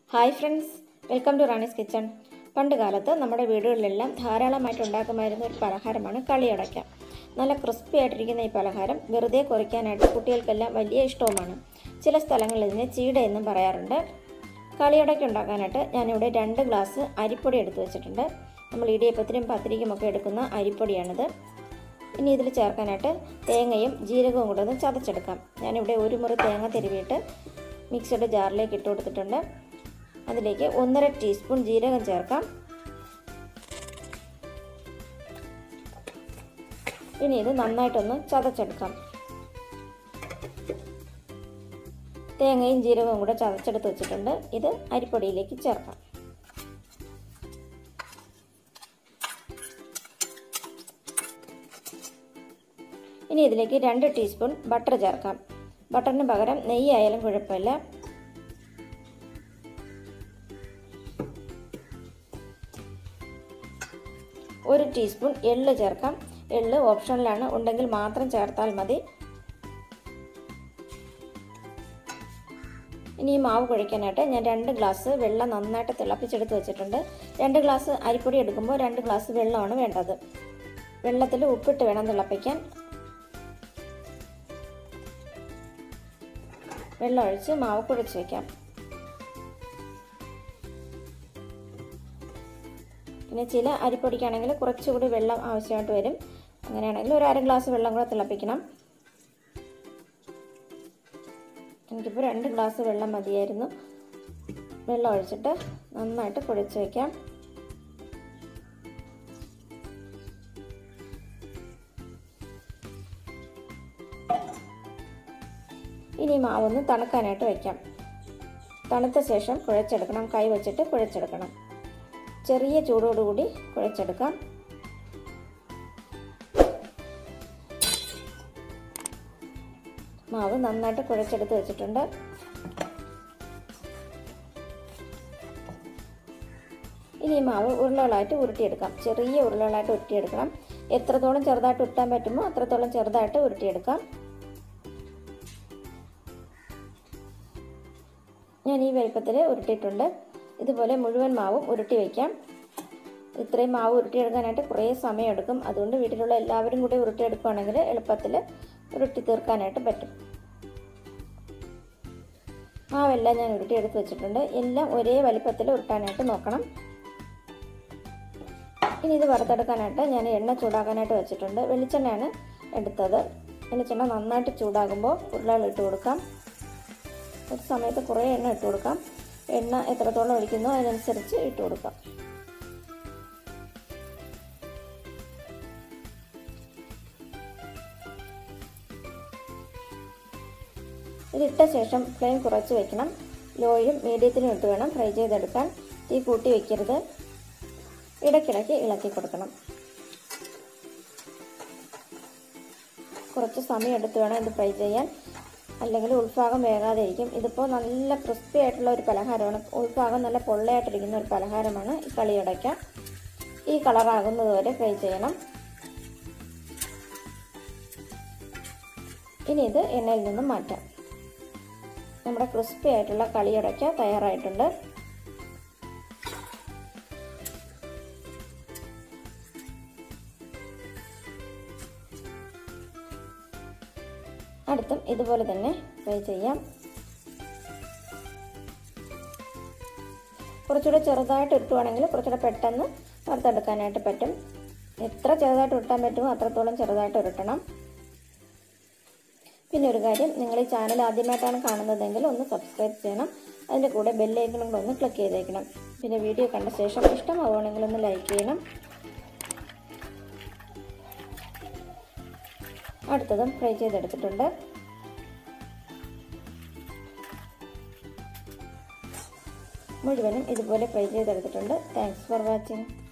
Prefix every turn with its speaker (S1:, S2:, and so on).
S1: Hi friends, welcome to Rani's kitchen. പണ്ട് കാലത്ത് നമ്മുടെ വീടുകളിലെല്ലാം ധാരാളമായിട്ട് ഉണ്ടാക്കുമായിരുന്ന ഒരു പലഹാരമാണ് കളിയടയ്ക്ക. നല്ല ക്രിസ്പി ആയിട്ടിരിക്കുന്ന ഈ പലഹാരം വെറുതെ കുറയ്ക്കാനായിട്ട് കുട്ടികൾക്കെല്ലാം വലിയ ഇഷ്ടവുമാണ്. ചില സ്ഥലങ്ങളിൽ ഇതിനെ ചീട എന്നും പറയാറുണ്ട്. കളിയടയ്ക്ക ഉണ്ടാക്കാനായിട്ട് ഞാനിവിടെ 2 ഗ്ലാസ് അരിപ്പൊടി എടുത്തു വെച്ചിട്ടുണ്ട്. നമ്മൾ ഇടിയപ്പത്തിനും പത്തിരിക്കുമൊക്കെ എടുക്കുന്ന അരിപ്പൊടിയാണിത്. ഇനി ഇതിൽ ചേർക്കാനായിട്ട് തേങ്ങയും ജീരകവും കൂടെ ഒന്ന് ചതച്ചെടുക്കാം. ഞാനിവിടെ 1 മുറി തേങ്ങ തിരുവിയിട്ട് മിക്സിയുടെ ജാറിലേക്ക് ഇട്ട് കൊടുത്തിട്ടുണ്ട്. അതിലേക്ക് 1.5 ടീസ്പൂൺ ജീരകം ചേർക്കാം. ഇനി ഇത് നന്നായിട്ടൊന്ന് ചതച്ചെടുക്കാം. തേങ്ങയും ജീരകവും കൂടെ ചതച്ചെടുത്ത് വെച്ചിട്ടുണ്ട്. ഇത് അരിപ്പൊടിയിലേക്ക് ചേർക്കാം. ഇനി ഇതിലേക്ക് 2 ടീസ്പൂൺ ബട്ടർ ചേർക്കാം. ബട്ടറിന് പകരം നെയ്യ് ആയാലും കുഴപ്പമില്ല. ഒരു ടീസ്പൂൺ എള്ള് ചേർക്കാം. എള്ള് ഓപ്ഷണലാണ്, ഉണ്ടെങ്കിൽ മാത്രം ചേർത്താൽ മതി. ഇനി ഈ മാവ് കുഴയ്ക്കാനായിട്ട് ഞാൻ 2 ഗ്ലാസ് വെള്ളം നന്നായിട്ട് തിളപ്പിച്ചെടുത്ത് വെച്ചിട്ടുണ്ട്. 2 ഗ്ലാസ് അരിപ്പൊടി എടുക്കുമ്പോൾ 2 ഗ്ലാസ് വെള്ളമാണ് വേണ്ടത്. വെള്ളത്തിൽ ഉപ്പിട്ട് വേണം തിളപ്പിക്കാൻ. വെള്ളം ഒഴിച്ച് മാവ് കുഴച്ച് വയ്ക്കാം. പിന്നെ ചില അരിപ്പൊടിക്കാണെങ്കിൽ കുറച്ചുകൂടി വെള്ളം ആവശ്യമായിട്ട് വരും. അങ്ങനെയാണെങ്കിൽ ഒരു 1/2 ഗ്ലാസ് വെള്ളം കൂടെ തിളപ്പിക്കണം. എനിക്കിപ്പോൾ 2 ഗ്ലാസ് വെള്ളം മതിയായിരുന്നു. വെള്ളം ഒഴിച്ചിട്ട് നന്നായിട്ട് കുഴച്ച് വയ്ക്കാം. ഇനി മാവൊന്ന് തണുക്കാനായിട്ട് വയ്ക്കാം. തണുത്ത ശേഷം കുഴച്ചെടുക്കണം. കൈ വച്ചിട്ട് കുഴച്ചെടുക്കണം. ചെറിയ ചൂടോടുകൂടി കുഴച്ചെടുക്കാം. മാവ് നന്നായിട്ട് കുഴച്ചെടുത്ത് വെച്ചിട്ടുണ്ട്. ഇനി മാവ് ഉരുളകളായിട്ട് ഉരുട്ടിയെടുക്കാം. ചെറിയ ഉരുളകളായിട്ട് ഉരുട്ടിയെടുക്കണം. എത്രത്തോളം ചെറുതായിട്ട് ഉരുട്ടാൻ പറ്റുമോ അത്രത്തോളം ചെറുതായിട്ട് ഉരുട്ടിയെടുക്കാം. ഞാൻ ഈ വലിപ്പത്തിൽ ഉരുട്ടിയിട്ടുണ്ട്. ഇതുപോലെ മുഴുവൻ മാവും ഉരുട്ടി വയ്ക്കാം. ഇത്രയും മാവ് ഉരുട്ടിയെടുക്കാനായിട്ട് കുറേ സമയമെടുക്കും. അതുകൊണ്ട് വീട്ടിലുള്ള എല്ലാവരും കൂടി ഉരുട്ടിയെടുക്കുകയാണെങ്കിൽ എളുപ്പത്തിൽ ഉരുട്ടി തീർക്കാനായിട്ട് പറ്റും. മാവെല്ലാം ഞാൻ ഉരുട്ടിയെടുത്ത് വെച്ചിട്ടുണ്ട്. എല്ലാം ഒരേ വലിപ്പത്തിൽ ഉരുട്ടാനായിട്ട് നോക്കണം. ഇനി ഇത് വറുത്തെടുക്കാനായിട്ട് ഞാൻ എണ്ണ ചൂടാക്കാനായിട്ട് വെച്ചിട്ടുണ്ട്. വെളിച്ചെണ്ണയാണ് എടുത്തത്. വെളിച്ചെണ്ണ നന്നായിട്ട് ചൂടാകുമ്പോൾ ഉരുളകൾ ഇട്ട് കൊടുക്കാം. ഒരു സമയത്ത് കുറേ എണ്ണ ഇട്ട് കൊടുക്കാം. എണ്ണ എത്രത്തോളം ഒഴിക്കുന്നോ അതിനനുസരിച്ച് ഇട്ട് കൊടുക്കാം. ഇതിട്ട ശേഷം ഫ്ലെയിം കുറച്ച് വെക്കണം. ലോയിലും മീഡിയത്തിലും ഇട്ട് വേണം ഫ്രൈ ചെയ്തെടുക്കാൻ. തീ കൂട്ടി വയ്ക്കരുത്. ഇടയ്ക്കിടയ്ക്ക് ഇളക്കി കൊടുക്കണം. കുറച്ച് സമയം എടുത്ത് വേണം ഇത് ഫ്രൈ ചെയ്യാൻ, അല്ലെങ്കിൽ ഉൾഭാഗം വേകാതെ ഇരിക്കും. ഇതിപ്പോൾ നല്ല ക്രിസ്പി ആയിട്ടുള്ള ഒരു പലഹാരമാണ്. ഉൾഭാഗം നല്ല പൊള്ളയായിട്ടിരിക്കുന്ന ഒരു പലഹാരമാണ് ഈ കളിയടയ്ക്ക. ഈ കളറാകുന്നത് വരെ ഫ്രൈ ചെയ്യണം. ഇനി ഇത് എണ്ണയിൽ നിന്നും മാറ്റാം. നമ്മുടെ ക്രിസ്പി ആയിട്ടുള്ള കളിയടയ്ക്ക തയ്യാറായിട്ടുണ്ട്. അടുത്തും ഇതുപോലെ തന്നെ ഫ്രൈ ചെയ്യാം. കുറച്ചുകൂടെ ചെറുതായിട്ട് ഇട്ടുവാണെങ്കിൽ കുറച്ചുകൂടെ പെട്ടെന്ന് വറുത്തെടുക്കാനായിട്ട് പറ്റും. എത്ര ചെറുതായിട്ട് ഉരുട്ടാൻ പറ്റുമോ അത്രത്തോളം ചെറുതായിട്ട് ഉരുട്ടണം. പിന്നെ ഒരു കാര്യം, നിങ്ങൾ ഈ ചാനൽ ആദ്യമായിട്ടാണ് കാണുന്നതെങ്കിൽ ഒന്ന് സബ്സ്ക്രൈബ് ചെയ്യണം. അതിൻ്റെ കൂടെ ബെല്ലൈക്കണും കൂടെ ഒന്ന് ക്ലിക്ക് ചെയ്തേക്കണം. പിന്നെ വീഡിയോ കണ്ട ശേഷം ഇഷ്ടമാവുകയാണെങ്കിൽ ഒന്ന് ലൈക്ക് ചെയ്യണം. അടുത്തതും ഫ്രൈ ചെയ്തെടുത്തിട്ടുണ്ട്. മുഴുവനും ഇതുപോലെ ഫ്രൈ ചെയ്തെടുത്തിട്ടുണ്ട്. Thanks for watching.